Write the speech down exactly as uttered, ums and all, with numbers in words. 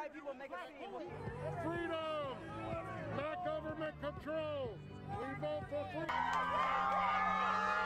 white people make a scene. Freedom, not government control. We vote for freedom.